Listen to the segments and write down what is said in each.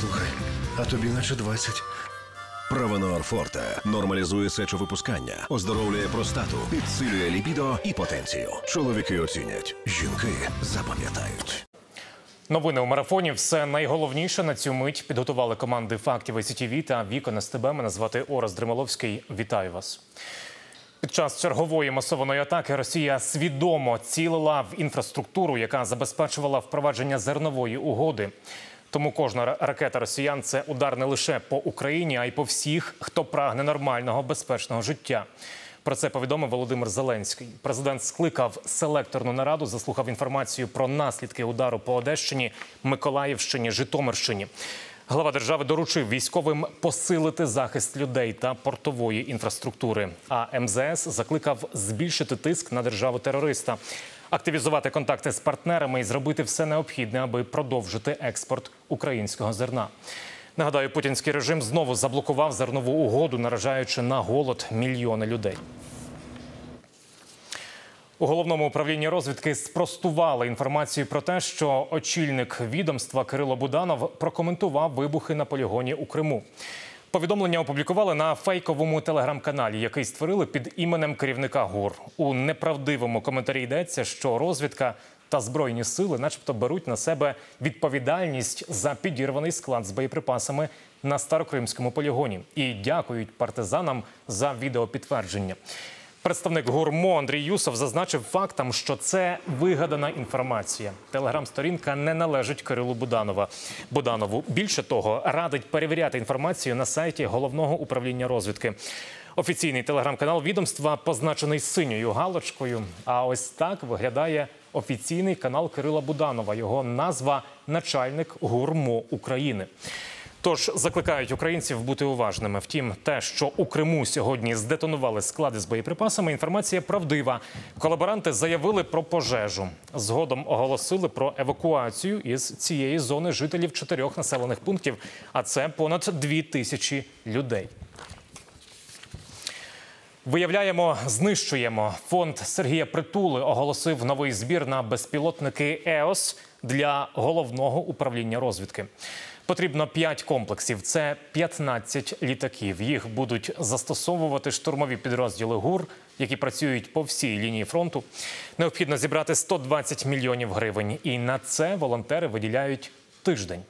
Слухай, а тобі наче 20. Правонор Форте нормалізує сечовипускання, оздоровлює простату, підсилює лібідо і потенцію. Чоловіки оцінять, жінки запам'ятають. Новини у марафоні. Все найголовніше на цю мить підготували команди «Фактів СІТВ» та «Вікон СТБ». Мене звати Орес Дримоловський. Вітаю вас. Під час чергової масованої атаки Росія свідомо цілила в інфраструктуру, яка забезпечувала впровадження зернової угоди. Тому кожна ракета росіян – це удар не лише по Україні, а й по всіх, хто прагне нормального, безпечного життя. Про це повідомив Володимир Зеленський. Президент скликав селекторну нараду, заслухав інформацію про наслідки удару по Одещині, Миколаївщині, Житомирщині. Глава держави доручив військовим посилити захист людей та портової інфраструктури. А МЗС закликав збільшити тиск на державу-терориста, активізувати контакти з партнерами і зробити все необхідне, аби продовжити експорт українського зерна. Нагадаю, путінський режим знову заблокував зернову угоду, наражаючи на голод мільйони людей. У Головному управлінні розвідки спростували інформацію про те, що очільник відомства Кирило Буданов прокоментував вибухи на полігоні у Криму. Повідомлення опублікували на фейковому телеграм-каналі, який створили під іменем керівника ГУР. У неправдивому коментарі йдеться, що розвідка та Збройні сили начебто беруть на себе відповідальність за підірваний склад з боєприпасами на Старокримському полігоні і дякують партизанам за відеопідтвердження. Представник ГУР МО Андрій Юсов зазначив фактам, що це вигадана інформація. Телеграм-сторінка не належить Кирилу Буданову. Більше того, радить перевіряти інформацію на сайті Головного управління розвідки. Офіційний телеграм-канал відомства позначений синьою галочкою. А ось так виглядає офіційний канал Кирила Буданова. Його назва – начальник ГУР МО України. Тож закликають українців бути уважними. Втім, те, що у Криму сьогодні здетонували склади з боєприпасами, інформація правдива. Колаборанти заявили про пожежу. Згодом оголосили про евакуацію із цієї зони жителів 4 населених пунктів, а це понад 2000 людей. Виявляємо, знищуємо. Фонд Сергія Притули оголосив новий збір на безпілотники ЕОС для Головного управління розвідки. Потрібно 5 комплексів. Це 15 літаків. Їх будуть застосовувати штурмові підрозділи ГУР, які працюють по всій лінії фронту. Необхідно зібрати 120 мільйонів гривень. І на це волонтери виділяють тиждень.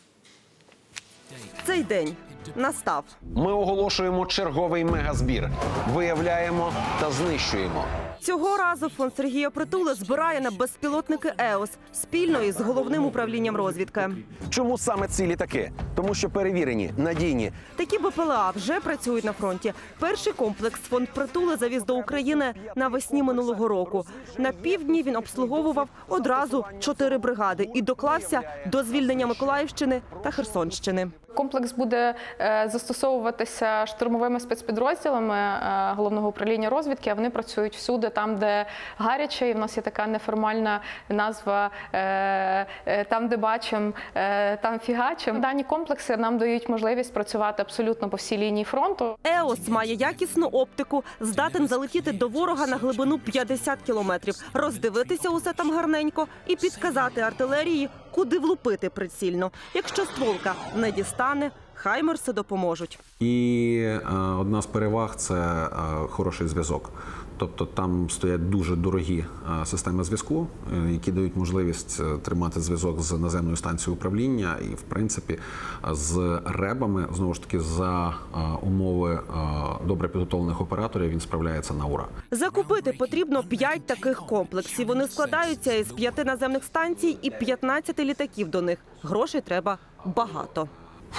Цей день настав. Ми оголошуємо черговий мегазбір. Виявляємо та знищуємо. Цього разу фонд Сергія Притули збирає на безпілотники ЕОС спільно із Головним управлінням розвідки. Чому саме ці літаки? Тому що перевірені, надійні. Такі БПЛА вже працюють на фронті. Перший комплекс фонд Притули завіз до України навесні минулого року. На півдні він обслуговував одразу 4 бригади і доклався до звільнення Миколаївщини та Херсонщини. Комплекс буде застосовуватися штурмовими спецпідрозділами Головного управління розвідки, а вони працюють всюди, там, де гаряче, і в нас є така неформальна назва «там, де бачимо, там фігачимо». Дані комплекси нам дають можливість працювати абсолютно по всій лінії фронту. ЕОС має якісну оптику, здатен залетіти до ворога на глибину 50 кілометрів, роздивитися усе там гарненько і підказати артилерії, куди влупити прицільно. Якщо стволка не дістане, хаймерси допоможуть. І одна з переваг – це хороший зв'язок. Тобто там стоять дуже дорогі системи зв'язку, які дають можливість тримати зв'язок з наземною станцією управління і, в принципі, з ребами, знову ж таки, за умови добре підготовлених операторів він справляється на ура. Закупити потрібно 5 таких комплексів. Вони складаються із 5 наземних станцій і 15 літаків до них. Грошей треба багато.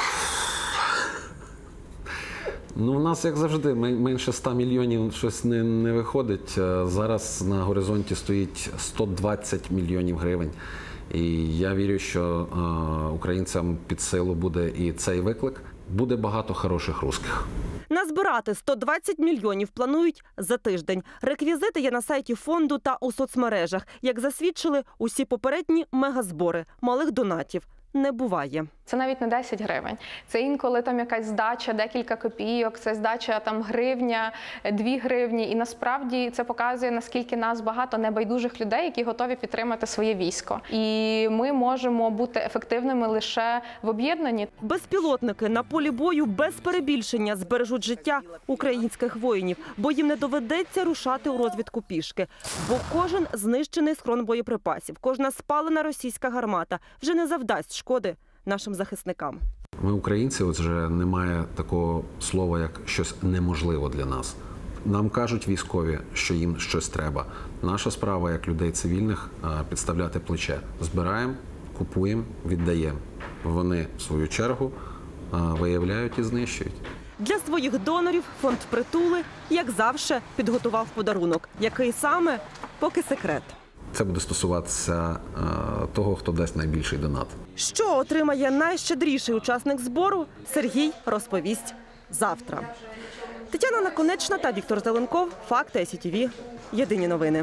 Ну, у нас, як завжди, менше 100 мільйонів щось не виходить. Зараз на горизонті стоїть 120 мільйонів гривень. І я вірю, що українцям під силу буде і цей виклик. Буде багато хороших русських. Назбирати 120 мільйонів планують за тиждень. Реквізити є на сайті фонду та у соцмережах. Як засвідчили усі попередні мегазбори малих донатів не буває. Це навіть не 10 гривень. Це інколи там якась здача, декілька копійок, це здача там гривня, 2 гривні. І насправді це показує, наскільки нас багато небайдужих людей, які готові підтримати своє військо. І ми можемо бути ефективними лише в об'єднанні. Безпілотники на полі бою без перебільшення збережуть життя українських воїнів, бо їм не доведеться рушати у розвідку пішки. Бо кожен знищений схрон боєприпасів, кожна спалена російська гармата вже не завдасть шкоди нашим захисникам. Ми, українці, от вже немає такого слова, як щось неможливо для нас. Нам кажуть військові, що їм щось треба. Наша справа, як людей цивільних, підставляти плече. Збираємо, купуємо, віддаємо. Вони, в свою чергу, виявляють і знищують. Для своїх донорів фонд «Притули», як завжди, підготував подарунок. Який саме – поки секрет. Це буде стосуватися того, хто дасть найбільший донат. Що отримає найщедріший учасник збору, Сергій розповість завтра. Тетяна Наконечна та Віктор Зеленков. Факти СІТВ. Єдині новини.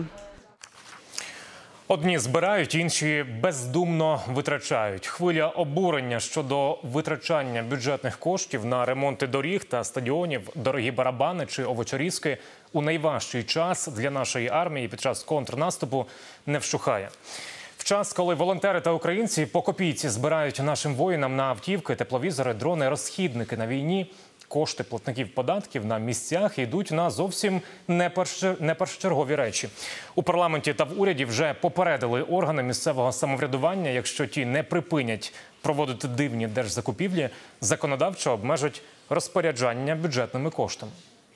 Одні збирають, інші бездумно витрачають. Хвиля обурення щодо витрачання бюджетних коштів на ремонти доріг та стадіонів, дорогі барабани чи овочерізки у найважчий час для нашої армії під час контрнаступу не вщухає. В час, коли волонтери та українці по копійці збирають нашим воїнам на автівки, тепловізори, дрони, розхідники на війні, кошти платників податків на місцях йдуть на зовсім не першочергові речі. У парламенті та в уряді вже попередили органи місцевого самоврядування, якщо ті не припинять проводити дивні держзакупівлі, законодавчо обмежать розпоряджання бюджетними коштами.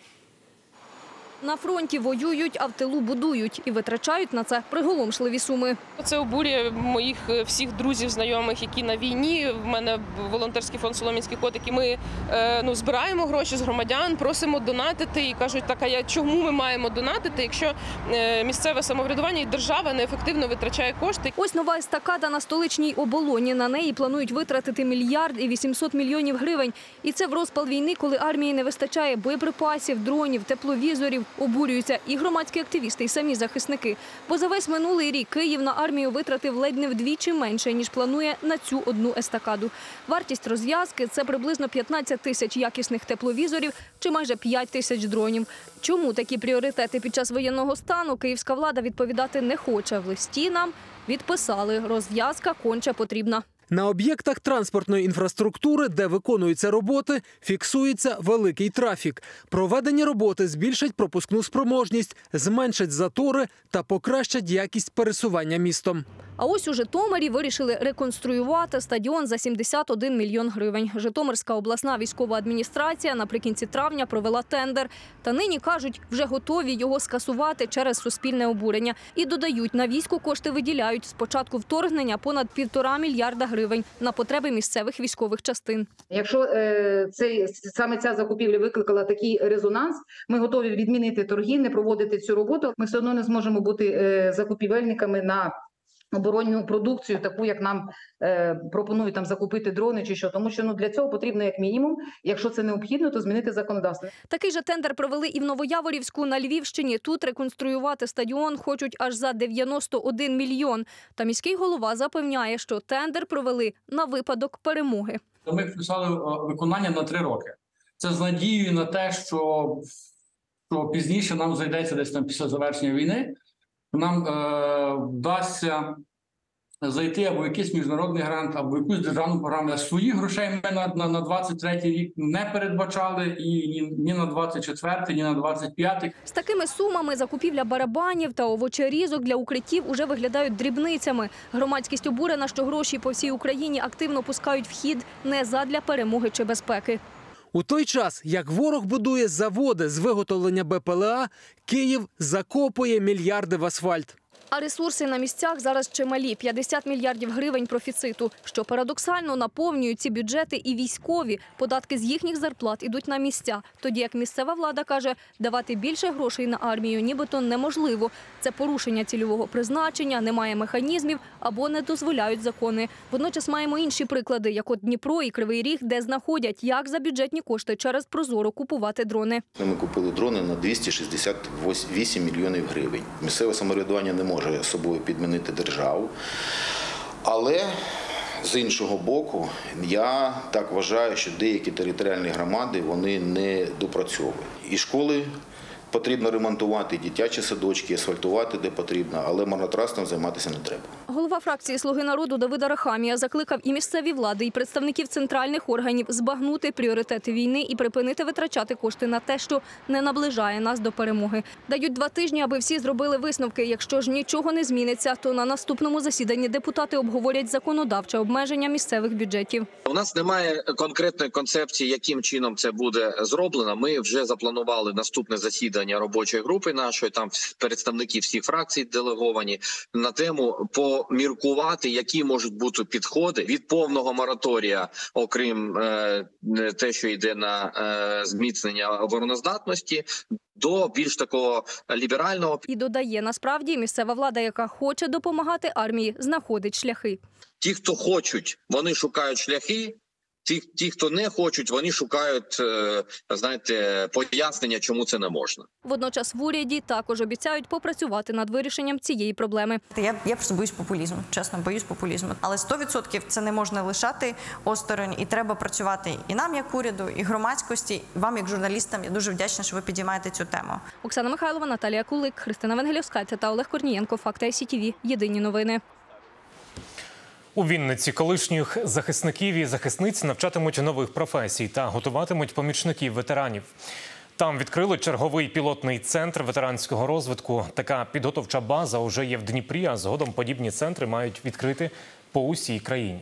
На фронті воюють, а в тилу будують і витрачають на це приголомшливі суми. Це обурює моїх всіх друзів, знайомих, які на війні. В мене волонтерський фонд «Солом'янські котики». Ми збираємо гроші з громадян, просимо донатити і кажуть, так, а чому ми маємо донатити, якщо місцеве самоврядування і держава неефективно витрачає кошти. Ось нова естакада на столичній Оболоні. На неї планують витратити 1 800 000 000 гривень. І це в розпал війни, коли армії не вистачає боєприпасів, дронів, тепловізорів. Обурюються і громадські активісти, і самі захисники. Бо за весь минулий рік Київ на армію витратив ледь не вдвічі менше, ніж планує на цю одну естакаду. Вартість розв'язки – це приблизно 15 тисяч якісних тепловізорів чи майже 5 тисяч дронів. Чому такі пріоритети під час воєнного стану, київська влада відповідати не хоче. В листі нам відписали – розв'язка конче потрібна. На об'єктах транспортної інфраструктури, де виконуються роботи, фіксується великий трафік. Проведені роботи збільшать пропускну спроможність, зменшать затори та покращать якість пересування містом. А ось у Житомирі вирішили реконструювати стадіон за 71 мільйон гривень. Житомирська обласна військова адміністрація наприкінці травня провела тендер. Та нині, кажуть, вже готові його скасувати через суспільне обурення. І додають, на військо кошти виділяють з початку вторгнення понад 1,5 мільярда гривень на потреби місцевих військових частин. Якщо саме ця закупівля викликала такий резонанс, ми готові відмінити торги, не проводити цю роботу. Ми все одно не зможемо бути закупівельниками на оборонну продукцію, таку, як нам пропонують там закупити дрони чи що. Тому що для цього потрібно як мінімум, якщо це необхідно, то змінити законодавство. Такий же тендер провели і в Новояворівську на Львівщині. Тут реконструювати стадіон хочуть аж за 91 мільйон. Та міський голова запевняє, що тендер провели на випадок перемоги. Ми вписали виконання на 3 роки. Це з надією на те, що пізніше нам зайдеться десь там після завершення війни, нам вдасться зайти або якийсь міжнародний грант, або якусь державну програму. Своїх грошей ми на 23-й рік не передбачали і ні на 24-й, ні на 25-й. З такими сумами закупівля барабанів та овочерізок для укриттів уже виглядають дрібницями. Громадськість обурена, що гроші по всій Україні активно пускають в хід не задля перемоги чи безпеки. У той час, як ворог будує заводи з виготовлення БПЛА, Київ закопує мільярди в асфальт. А ресурси на місцях зараз чималі – 50 мільярдів гривень профіциту. Що парадоксально, наповнюють ці бюджети і військові. Податки з їхніх зарплат ідуть на місця. Тоді як місцева влада каже, давати більше грошей на армію нібито неможливо. Це порушення цільового призначення, немає механізмів або не дозволяють закони. Водночас маємо інші приклади, як от Дніпро і Кривий Ріг, де знаходять, як за бюджетні кошти через Прозоро купувати дрони. Ми купили дрони на 268 мільйонів гривень. Місцеве самоврядування не може собою підмінити державу, але З іншого боку, я так вважаю, що деякі територіальні громади, вони не допрацьовують. І школи потрібно ремонтувати, і дитячі садочки, асфальтувати де потрібно, але марнотратством займатися не треба. Голова фракції «Слуги народу» Давид Арахамія закликав і місцеві влади, і представників центральних органів збагнути пріоритети війни і припинити витрачати кошти на те, що не наближає нас до перемоги. Дають 2 тижні, аби всі зробили висновки. Якщо ж нічого не зміниться, то на наступному засіданні депутати обговорять законодавче обмеження місцевих бюджетів. У нас немає конкретної концепції, яким чином це буде зроблено. Ми вже запланували наступне засідання робочої групи нашої, там представники всіх фракцій делеговані, на тему поміркувати, які можуть бути підходи від повного мораторія, окрім те, що йде на зміцнення обороноздатності, до більш такого ліберального. І додає, насправді місцева влада, яка хоче допомагати армії, знаходить шляхи. Ті, хто хочуть, вони шукають шляхи. Ті, хто не хочуть, вони шукають, знаєте, пояснення, чому це не можна. Водночас в уряді також обіцяють попрацювати над вирішенням цієї проблеми. Я просто боюсь популізму, чесно, боюсь популізму. Але 100% це не можна лишати осторонь, і треба працювати і нам, як уряду, і громадськості, і вам, як журналістам. Я дуже вдячна, що ви підіймаєте цю тему. Оксана Михайлова, Наталія Кулик, Христина Венгелівська та Олег Корнієнко. Факти ICTV. Єдині новини. У Вінниці колишніх захисників і захисниць навчатимуть нових професій та готуватимуть помічників ветеранів. Там відкрили черговий пілотний центр ветеранського розвитку. Така підготовча база уже є в Дніпрі, а згодом подібні центри мають відкрити по усій країні.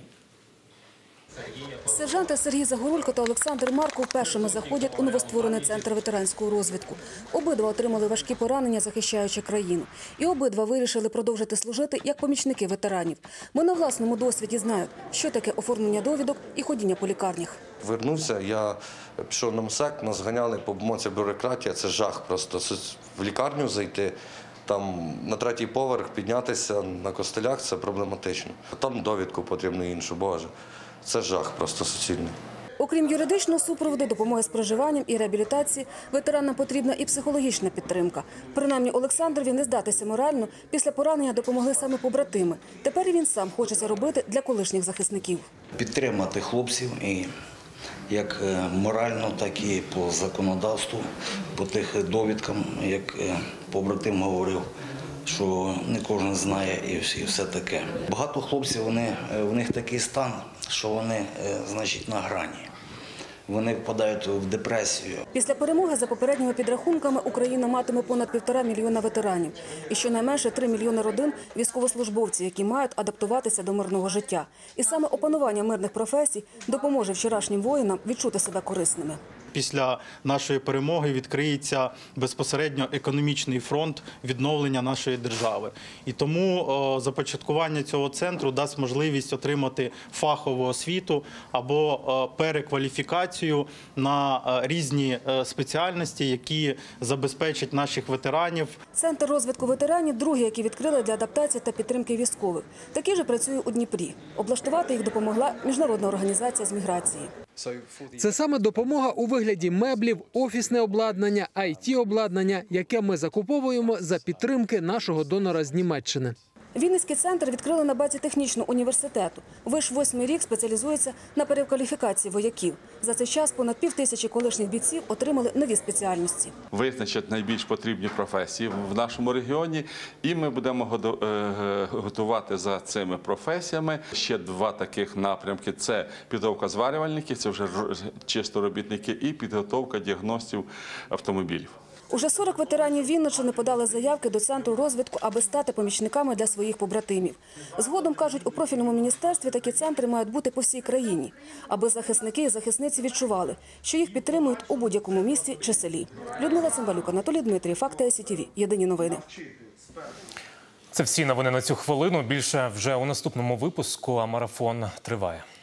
Сержанти Сергій Загорулько та Олександр Марков першими заходять у новостворений центр ветеранського розвитку. Обидва отримали важкі поранення, захищаючи країну. І обидва вирішили продовжити служити як помічники ветеранів. Бо на власному досвіді знають, що таке оформлення довідок і ходіння по лікарнях. Вернувся, я пішов на МСЕК, нас ганяли по бумаці, бюрократія, це жах просто. В лікарню зайти, там на 3-й поверх піднятися на костелях – це проблематично. Там довідку потрібно іншу, боже. Це жах просто суцільний. Окрім юридичного супроводу, допомоги з проживанням і реабілітації, ветеранам потрібна і психологічна підтримка. Принаймні Олександрові не здатися морально, після поранення допомогли саме побратими. Тепер і він сам хоче це робити для колишніх захисників. Підтримати хлопців і як морально, так і по законодавству, по тих довідкам, як побратим говорив, що не кожен знає і все таке. Багато хлопців, в них такий стан, що вони, значить, на грані. Вони впадають в депресію. Після перемоги, за попередніми підрахунками, Україна матиме понад 1,5 мільйона ветеранів. І щонайменше 3 мільйони родин – військовослужбовці, які мають адаптуватися до мирного життя. І саме опанування мирних професій допоможе вчорашнім воїнам відчути себе корисними. Після нашої перемоги відкриється безпосередньо економічний фронт відновлення нашої держави. І тому започаткування цього центру дасть можливість отримати фахову освіту або перекваліфікацію на різні спеціальності, які забезпечать наших ветеранів. Центр розвитку ветеранів – другий, який відкрили для адаптації та підтримки військових. Такий же працює у Дніпрі. Облаштувати їх допомогла Міжнародна організація з міграції. Це саме допомога у вигляді меблів, офісне обладнання, IT-обладнання, яке ми закуповуємо за підтримки нашого донора з Німеччини. Вінницький центр відкрили на базі технічного університету. Виш 8-й рік спеціалізується на перекваліфікації вояків. За цей час понад 5000 колишніх бійців отримали нові спеціальності. Визначать найбільш потрібні професії в нашому регіоні, і ми будемо готувати за цими професіями. Ще 2 таких напрямки – це підготовка зварювальників, це вже чисто робітники, і підготовка діагностів автомобілів. Уже 40 ветеранів Вінниччини подали заявки до центру розвитку, аби стати помічниками для своїх побратимів. Згодом, кажуть, у профільному міністерстві такі центри мають бути по всій країні, аби захисники і захисниці відчували, що їх підтримують у будь-якому місті чи селі. Людмила Цимбалюк, Анатолій Дмитрієв, Факти ICTV. Єдині новини. Це всі новини на цю хвилину. Більше вже у наступному випуску, а марафон триває.